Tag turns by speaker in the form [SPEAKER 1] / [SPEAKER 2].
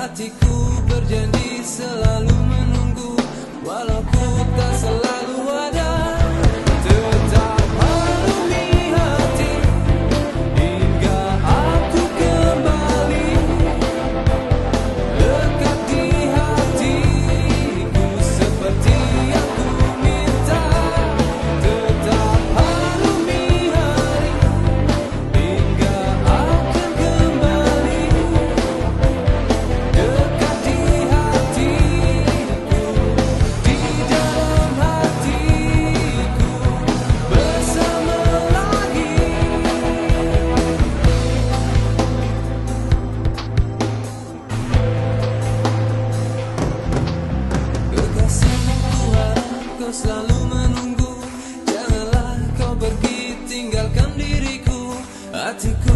[SPEAKER 1] Hatiku berjanji selalu menunggu, walau ku tak selalu ada. Tetap harungi hati hingga aku kembali lekat di hatiku seperti yang ku minta. Tetap harungi hari hingga akan kembali dekat di hatiku, di dalam hatiku bersama lagi. Kekasihku, harap kau selalu menunggu. Janganlah kau pergi tinggalkan diriku. Hatiku